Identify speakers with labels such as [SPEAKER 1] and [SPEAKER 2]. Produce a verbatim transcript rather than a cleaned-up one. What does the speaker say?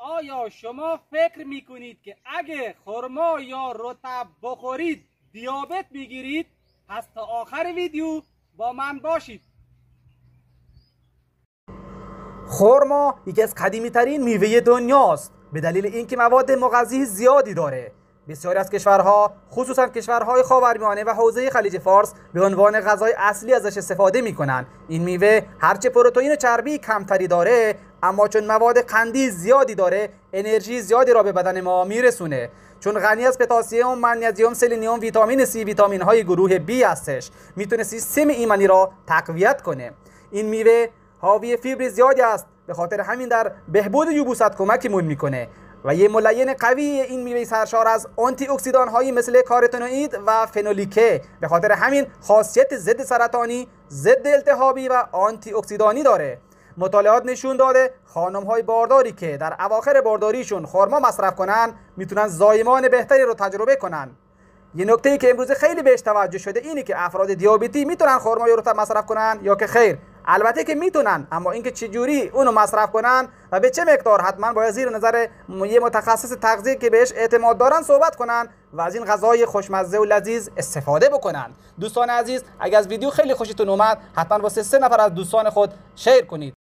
[SPEAKER 1] آیا شما فکر میکنید که اگه خرما یا رطب بخورید دیابت میگیرید؟ پس تا آخر ویدیو با من باشید.
[SPEAKER 2] خرما یکی از قدیمی ترین میوه دنیاست به دلیل اینکه مواد مغذی زیادی داره. بسیاری از کشورها خصوصا کشورهای خاورمیانه و حوزه خلیج فارس به عنوان غذای اصلی ازش استفاده میکنن. این میوه هرچه پروتئین و چربی کمتری داره، اما چون مواد قندی زیادی داره انرژی زیادی را به بدن ما میرسونه. چون غنی از پتاسیم، منیزیم، سلنیوم، ویتامین سی، ویتامین های گروه بی هستش، میتونه سیستم ایمنی را تقویت کنه. این میوه حاوی فیبر زیادی است، به خاطر همین در بهبود یبوست کمکمون میکنه و یه ملین قوی این میوه سرشار از آنتی اکسیدان هایی مثل کاروتنوئید و فنولیکه، به خاطر همین خاصیت ضد سرطانی، ضد التهابی و آنتی اکسیدانی داره. مطالعات نشون داده خانم های بارداری که در اواخر بارداریشون خرما مصرف کنن میتونن زایمان بهتری رو تجربه کنن. یه نکته ای که امروز خیلی بهش توجه شده اینه که افراد دیابتی میتونن خرما یا رطب مصرف کنن یا که خیر. البته که میتونن، اما اینکه چجوری اونو مصرف کنن و به چه مقدار حتما باید زیر نظر یه متخصص تغذیه که بهش اعتماد دارن صحبت کنن و از این غذای خوشمزه و لذیذ استفاده بکنن. دوستان عزیز، اگر از ویدیو خیلی خوشتون اومد حتما واسه سه نفر از دوستان خود شیر کنید.